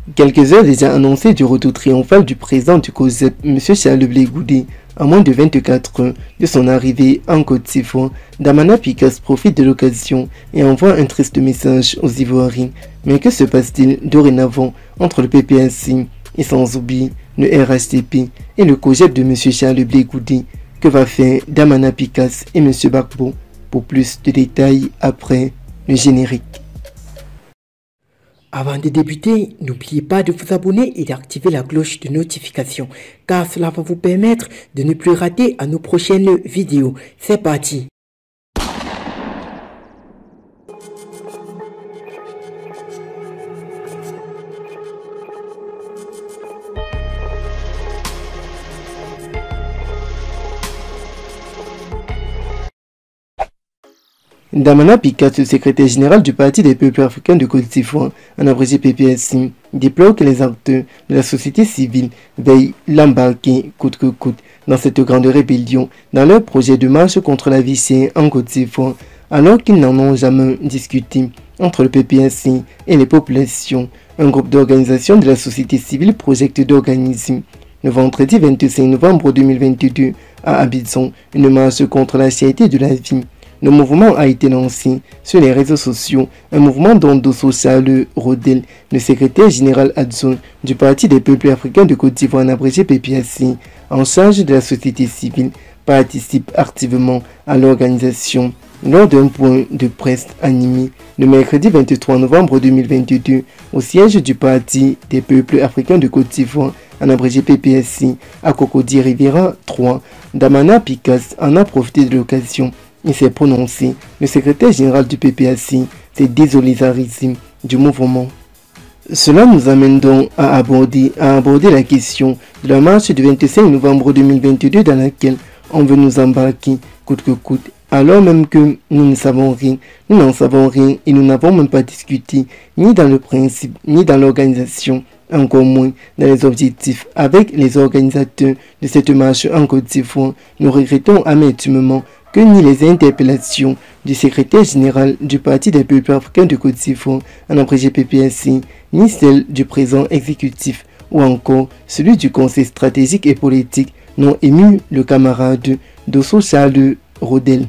Quelques heures déjà annoncées du retour triomphal du président du COSEP, M. Charles Blé Goudé, à moins de 24 heures de son arrivée en Côte d'Ivoire, Damana Picas profite de l'occasion et envoie un triste message aux Ivoiriens. Mais que se passe-t-il dorénavant entre le PPAC et sans oublier le RHDP et le COGEP de M. Charles Blé Goudé? Que va faire Damana Picas et M. Gbagbo? Pour plus de détails après le générique. Avant de débuter, n'oubliez pas de vous abonner et d'activer la cloche de notification, car cela va vous permettre de ne plus rater à nos prochaines vidéos. C'est parti! Damana Picas, le secrétaire général du Parti des peuples africains de Côte d'Ivoire, en abrégé PPAC, déplore que les acteurs de la société civile veillent l'embarquer coûte que coûte dans cette grande rébellion, dans leur projet de marche contre la vie chère en Côte d'Ivoire, alors qu'ils n'en ont jamais discuté entre le PPAC et les populations. Un groupe d'organisations de la société civile projette d'organiser le vendredi 25 novembre 2022 à Abidjan une marche contre la cherté de la vie. Le mouvement a été lancé sur les réseaux sociaux, un mouvement dont Dosso Charles Rodel, le secrétaire général adjoint du Parti des peuples africains de Côte d'Ivoire en abrégé PPAC, en charge de la société civile, participe activement à l'organisation. Lors d'un point de presse animé le mercredi 23 novembre 2022 au siège du Parti des peuples africains de Côte d'Ivoire en abrégé PPAC à Cocody Riviera 3, Damana Picas en a profité de l'occasion. Il s'est prononcé. Le secrétaire général du PPAC s'est désolidarisé du mouvement. Cela nous amène donc à aborder la question de la marche du 25 novembre 2022 dans laquelle on veut nous embarquer coûte que coûte, alors même que nous ne savons rien, nous n'en savons rien et nous n'avons même pas discuté ni dans le principe ni dans l'organisation, encore moins dans les objectifs avec les organisateurs de cette marche en Côte d'Ivoire. Nous regrettons amertument que ni les interpellations du secrétaire général du Parti des peuples africains de Côte d'Ivoire en abrégé PPAC, ni celles du président exécutif ou encore celui du conseil stratégique et politique n'ont ému le camarade Dosso Charles Rodel.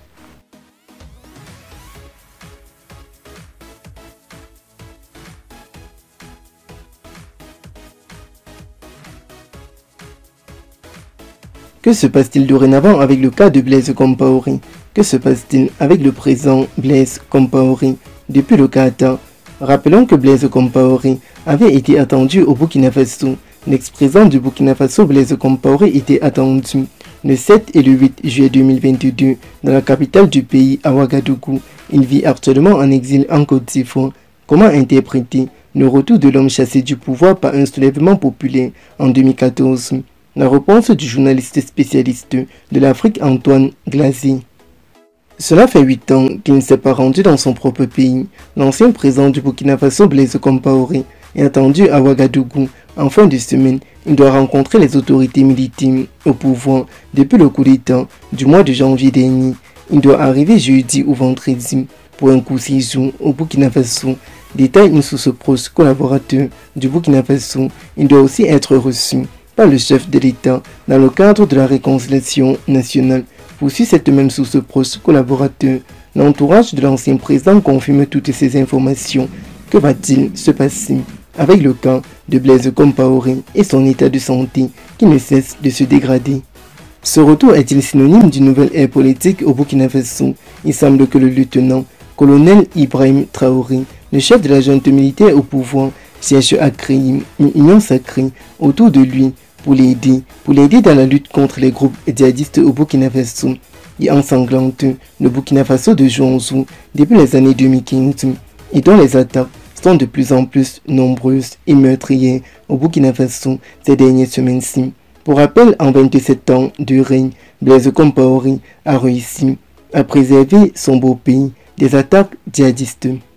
Que se passe-t-il dorénavant avec le cas de Blaise Compaoré? Que se passe-t-il avec le président Blaise Compaoré depuis le Qatar? Rappelons que Blaise Compaoré avait été attendu au Burkina Faso. L'ex-président du Burkina Faso, Blaise Compaoré, était attendu le 7 et le 8 juillet 2022 dans la capitale du pays, à Ouagadougou. Il vit actuellement en exil en Côte d'Ivoire. Comment interpréter le retour de l'homme chassé du pouvoir par un soulèvement populaire en 2014? La réponse du journaliste spécialiste de l'Afrique Antoine Glazier. Cela fait 8 ans qu'il ne s'est pas rendu dans son propre pays. L'ancien président du Burkina Faso, Blaise Compaoré, est attendu à Ouagadougou. En fin de semaine, il doit rencontrer les autorités militaires au pouvoir depuis le coup d'État du mois de janvier dernier. Il doit arriver jeudi ou vendredi pour un coup 6 jours au Burkina Faso. Détaille une source proche collaborateur du Burkina Faso. Il doit aussi être reçu par le chef de l'État dans le cadre de la réconciliation nationale. Poursuit cette même source proche collaborateur. L'entourage de l'ancien président confirme toutes ces informations. Que va-t-il se passer avec le cas de Blaise Compaoré et son état de santé qui ne cesse de se dégrader? Ce retour est-il synonyme d'une nouvelle ère politique au Burkina Faso? Il semble que le lieutenant-colonel Ibrahim Traoré, le chef de la junte militaire au pouvoir, cherche à créer une union sacrée autour de lui pour l'aider dans la lutte contre les groupes djihadistes au Burkina Faso et ensanglante le Burkina Faso de jour en jour depuis les années 2015 et dont les attaques sont de plus en plus nombreuses et meurtrières au Burkina Faso ces dernières semaines-ci. Pour rappel, en 27 ans de règne, Blaise Compaoré a réussi à préserver son beau pays des attaques djihadistes.